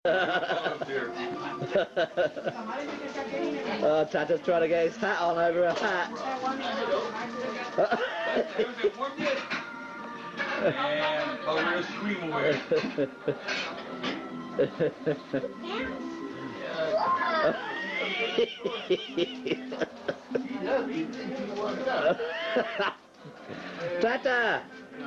Oh, Tata's trying to get his hat on over a hat. And probably a scream away. Tata!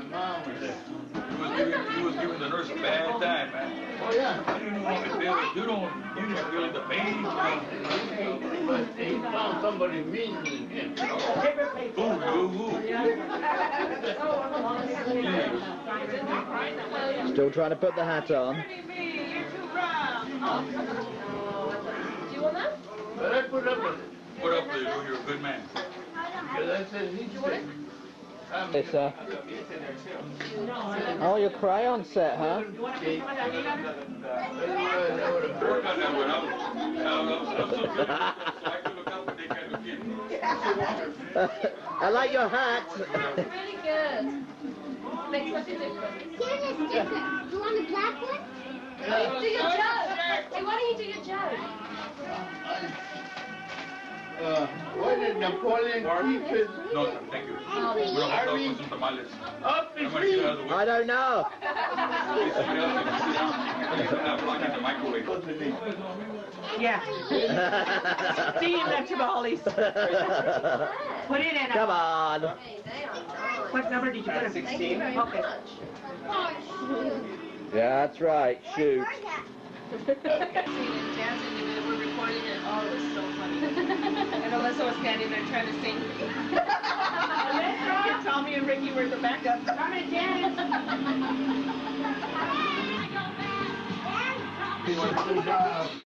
He was giving the nurse a bad time, man. Oh yeah. I didn't want to feel it. You didn't feel the pain. But he found somebody mean to him. Still trying to put the hat on. Do you want that? But I put up with it. Put up there, you're a good man. Because I said, he's sick. It's oh, your crayon set, huh? Work on that one. I'm so good. So I can look out when they kind of get. I like your hat. Really good. Makes such a difference. Here's a sticker. You want a black one? Do your joke. Hey, why don't you do your joke? Why did Napoleon keep his... No, sir, thank you. We're not going to talk with some tamales. Up I'm his going to get out of the way. I don't know. Please, somebody else can sit down. You can have block in the microwave. Yeah. Steam the tamales. Put it in. Come on. Hey, they are nice. What number did you put it? Thank you very Okay. much. Yeah, that's right. Shoot. Dancing and we're recording it. Oh, it was so funny. And Alyssa was standing there trying to sing. Tommy and Ricky were the backup. Come and dance.